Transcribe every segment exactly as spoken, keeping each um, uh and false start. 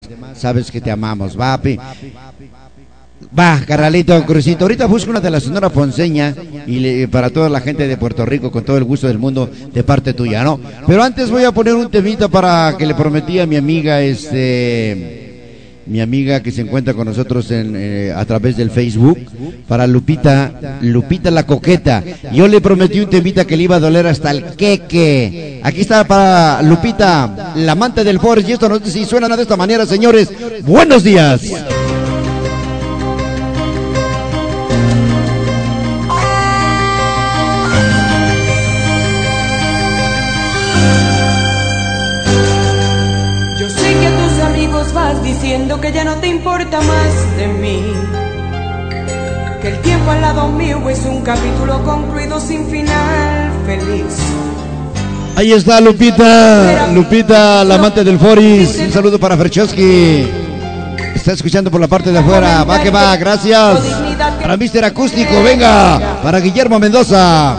sabes que te amamos. Va, pi. Va, carnalito, Crucito. Ahorita busco una de la Sonora Ponceña y le, para toda la gente de Puerto Rico, con todo el gusto del mundo, de parte tuya, ¿no? Pero antes voy a poner un temita para que le prometí a mi amiga, este... mi amiga que se encuentra con nosotros en, eh, a través del Facebook, para Lupita, Lupita la Coqueta. Yo le prometí un temita que le iba a doler hasta el queque. Aquí está para Lupita, la amante del Forest, y esto no sé si suena de esta manera, señores. Buenos días. Vas diciendo que ya no te importa más de mí, que el tiempo al lado mío es un capítulo concluido sin final feliz. Ahí está Lupita, Lupita, la amante del Foris. Un saludo para Ferchowski. Está escuchando por la parte de afuera. Va que va, gracias. Para mister Acústico, venga. Para Guillermo Mendoza.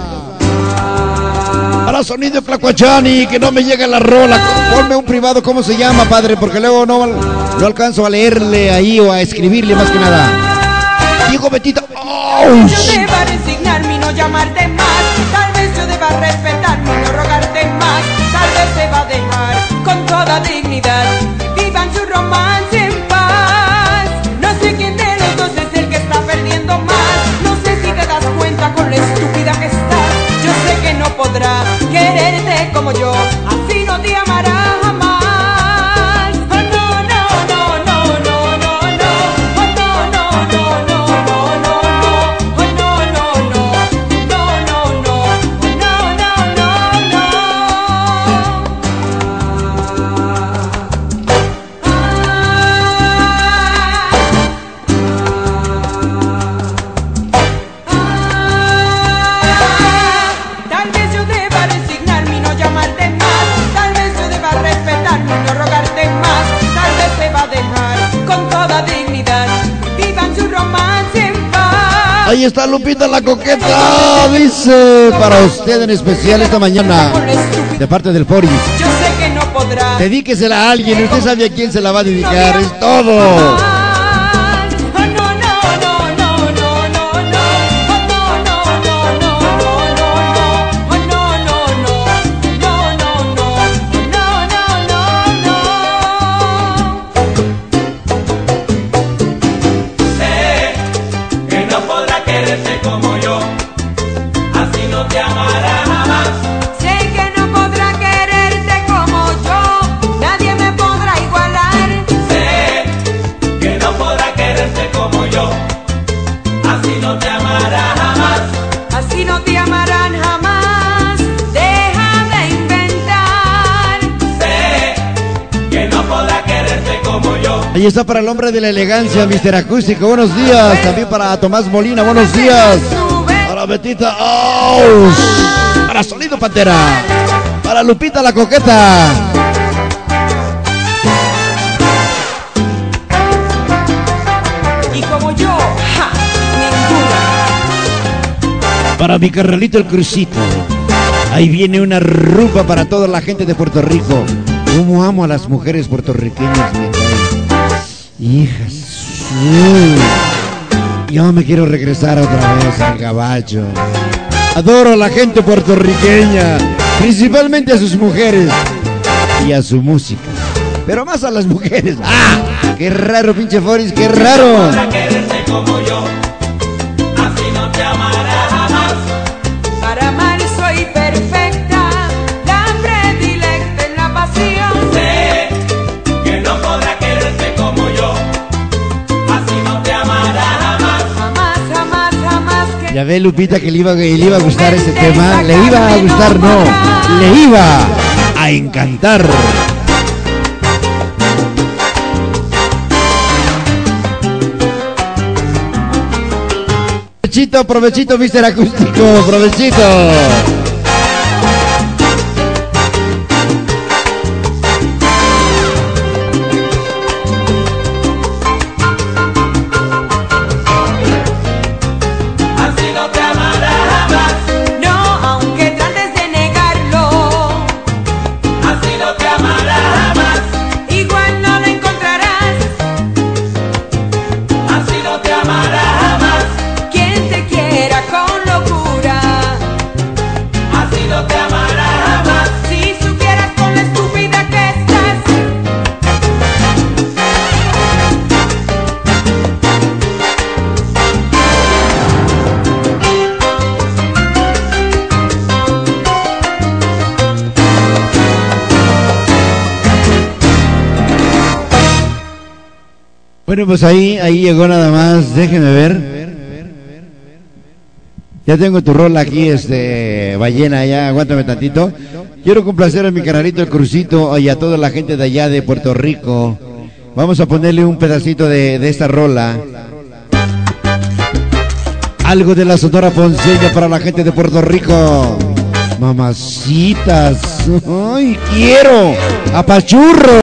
Para Sonido Clacuachani, que no me llega la rola. Ponme un privado, ¿cómo se llama, padre? Porque luego no, no alcanzo a leerle ahí o a escribirle más que nada. Diego Betito. ¡Oh! Yo deba resignarme y no llamarte más. Tal vez yo deba respetarme y no rogarte más. Tal vez se va a dejar con toda dignidad. Vivan su romance en paz. No sé quién de los dos es el que está perdiendo más. No sé si te das cuenta con lo estúpida que estás. Yo sé que no podrá quererte como yo, así no te amará jamás. Oh, no, no, no, no, no, no, no. Oh, no, no, no, no, no, no, no. Oh, no, no, no, no, no, no. Oh, no, no, no, no. Tal vez yo deba resignarme y no llamarte más. Tal vez yo deba respetarme y no rogarte más. Tal vez se va a dejar con toda dignidad. Vivan su romance en paz. Ahí está Lupita la Coqueta. Dice para usted en especial esta mañana, de parte del Foris. Yo sé que no podrá. Dedíquesela a alguien, usted sabe a quién se la va a dedicar, es todo. Ahí está para el hombre de la elegancia, mister Acústico, buenos días. También para Tomás Molina, buenos días. Para Betita, ¡oh! Para Sonido Pantera. Para Lupita la Coqueta. Y como yo, ja, ninguna. Para mi carnalito el Crucito. Ahí viene una rumba para toda la gente de Puerto Rico. Cómo amo a las mujeres puertorriqueñas, me caen. Hijas, sí. Yo me quiero regresar otra vez al gabacho. Adoro a la gente puertorriqueña, principalmente a sus mujeres y a su música, pero más a las mujeres. ¡Ah! ¡Qué raro, pinche Foris! ¡Qué raro! Para quererte como yo, así no te amará jamás. Para amar soy perfecta, la predilecta en la pasión. Sé que no podrá quererte como yo, así no te amará jamás. Jamás, jamás, jamás que... Ya ve, Lupita, que le iba, le iba a gustar ese tema. Le iba a gustar, no, le iba a encantar. Provechito, provechito, mister Acústico, provechito. Así no te amará jamás. No, aunque trates de negarlo, Así no te amará jamás. igual no lo encontrarás. Bueno, pues ahí, ahí llegó nada más, déjeme ver. Ya tengo tu rol aquí, este, ballena, ya, aguántame tantito. Quiero complacer a mi canalito El Crucito y a toda la gente de allá de Puerto Rico. Vamos a ponerle un pedacito de, de esta rola. Algo de la Sonora Ponceña para la gente de Puerto Rico. Mamacitas, ay, quiero, apachurro.